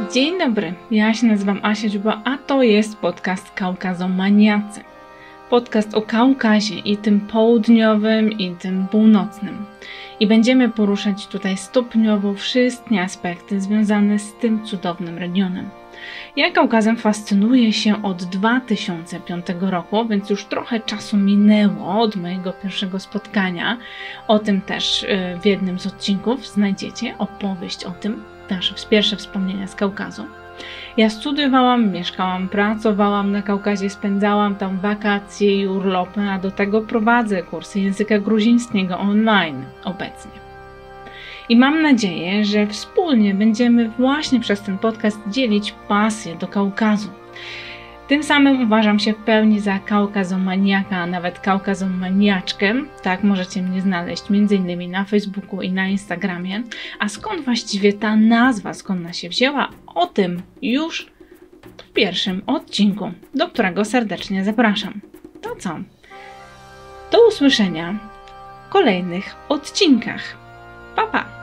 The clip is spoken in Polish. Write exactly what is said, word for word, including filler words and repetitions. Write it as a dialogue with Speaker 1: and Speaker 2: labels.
Speaker 1: Dzień dobry, ja się nazywam Asia Dziuba, a to jest podcast Kaukazomaniacy. Podcast o Kaukazie i tym południowym i tym północnym. I będziemy poruszać tutaj stopniowo wszystkie aspekty związane z tym cudownym regionem. Ja Kaukazem fascynuję się od dwa tysiące piątego roku, więc już trochę czasu minęło od mojego pierwszego spotkania. O tym też w jednym z odcinków znajdziecie opowieść o tym, nasze pierwsze wspomnienia z Kaukazu. Ja studiowałam, mieszkałam, pracowałam na Kaukazie, spędzałam tam wakacje i urlopy, a do tego prowadzę kursy języka gruzińskiego online obecnie. I mam nadzieję, że wspólnie będziemy właśnie przez ten podcast dzielić pasję do Kaukazu. Tym samym uważam się w pełni za kaukazomaniaka, a nawet kaukazomaniaczkę. Tak możecie mnie znaleźć między innymi na Facebooku i na Instagramie. A skąd właściwie ta nazwa, skąd ona się wzięła? O tym już w pierwszym odcinku, do którego serdecznie zapraszam. To co? Do usłyszenia w kolejnych odcinkach. Pa, pa!